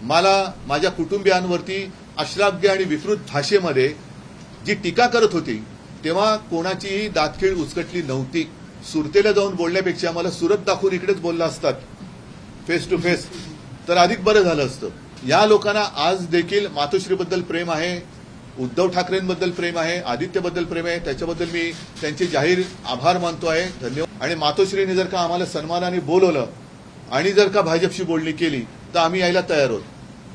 मला माझ्या कुटुंबियांवरती अश्लाघ्य आणि विकृत भाषेमध्ये जी टीका करत होती तेव्हा कोणाचीही दातखीळ उचकटली नव्हती. सुरतेला जाऊन बोलण्यापेक्षा मला सुरत दाखवून इकडेच बोलला असतात फेस टू फेस तर अधिक बरं झालं असतं. या लोकांना आज देखील मातोश्रीबद्दल प्रेम आहे, उद्धव ठाकरेंबद्दल प्रेम आहे, आदित्यबद्दल प्रेम आहे. त्याच्याबद्दल मी त्यांचे जाहीर आभार मानतो आहे, धन्यवाद. आणि मातोश्रीने जर का आम्हाला सन्मानाने बोलवलं आणि जर का भाजपशी बोलणी केली तर आम्ही यायला तयार आहोत.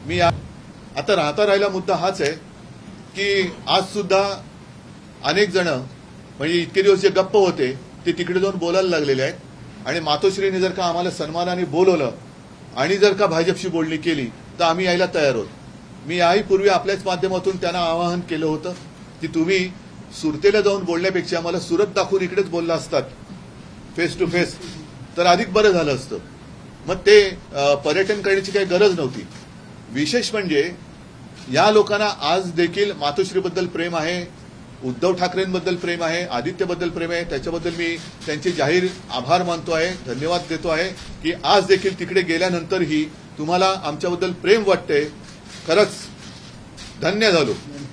आता राहता राहिला मुद्दा हाच आहे की आज सुद्धा अनेक जण म्हणजे इतके दिवस जे गप्प होते ते तिकडे जाऊन बोलायला लागलेले आहेत आणि मातोश्रीने जर का आम्हाला सन्मानाने बोलवलं आणि जर का भाजपशी बोलणी केली तर आम्ही यायला तयार आहोत. मी याहीपूर्वी आपल्याच माध्यमातून त्यांना आवाहन केलं होतं की तुम्ही सुरतेला जाऊन बोलण्यापेक्षा मला सुरत दाखवून इकडेच बोलला असतात फेस टू फेस तर अधिक बरं झालं असतं. मग ते पर्यटन करण्याची काही गरज नव्हती. विशेष म्हणजे या लोकांना आज देखील मातोश्रीबद्दल प्रेम आहे, उद्धव ठाकरेंबद्दल प्रेम आहे, आदित्यबद्दल प्रेम आहे. त्याच्याबद्दल मी त्यांचे जाहीर आभार मानतो आहे, धन्यवाद देतो आहे की आज देखील तिकडे गेल्यानंतरही तुम्हाला आमच्याबद्दल प्रेम वाटते. खरंच धन्य झालो.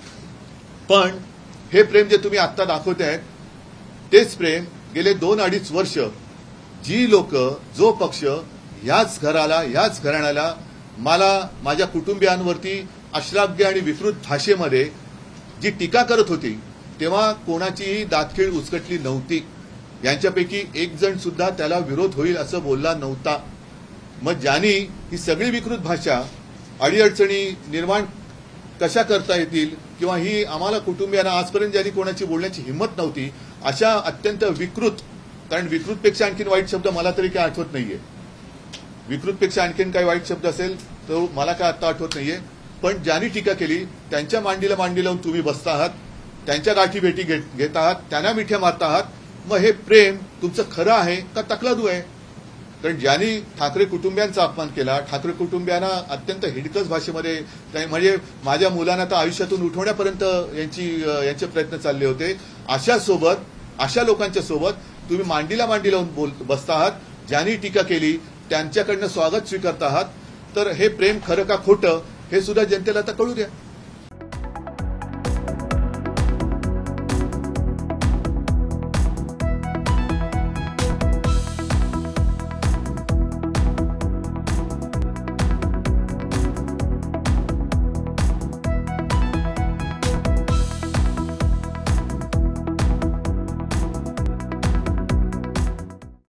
पण हे प्रेम जे तुम्ही आत्ता दाखवतायत तेच प्रेम गेले 2-2.5 वर्ष जी लोक जो पक्ष याच घराला याच घराण्याला मला माझ्या कुटुंबियांवरती अश्लाघ्य आणि विकृत भाषेमध्ये जी टीका करत होती तेव्हा कोणाचीही दातखीळ उचकटली नव्हती. यांच्यापैकी एक जण सुद्धा त्याला विरोध होईल असं बोलला नव्हता. मग ज्यांनी ही सगळी विकृत भाषा अडीअडचणी निर्माण कशा करता येतील किंवा ही आम्हाला कुटुंबियांना आजपर्यंत ज्यांनी कोणाची बोलण्याची हिंमत नव्हती अशा अत्यंत विकृत, कारण विकृतपेक्षा आणखीन वाईट शब्द मला तरी काही आठवत नाहीये. विकृतपेक्षा आणखीन काही वाईट शब्द असेल तर मला काय आता आठवत नाहीये. पण ज्यांनी टीका केली त्यांच्या मांडीला मांडी लावून तुम्ही बसता आहात, त्यांच्या गाठी भेटी घेत आहात, त्यांना मिठ्या मारता आहात. मग हे प्रेम तुमचं खरं आहे का तकलादू आहे? कारण ज्यांनी ठाकरे कुटुंबियांचा अपमान केला, ठाकरे कुटुंबियांना अत्यंत हिडकस भाषेमध्ये म्हणजे माझ्या मुलांना तर आयुष्यातून उठवण्यापर्यंत यांचे प्रयत्न चालले होते. अशा लोकांच्या सोबत तुम्ही मांडीला मांडी लावून बसता आहात. ज्यांनी टीका केली त्यांच्याकडनं स्वागत स्वीकारता आहात. तर हे प्रेम खरं का खोटं हे सुद्धा जनतेला आता कळू द्या.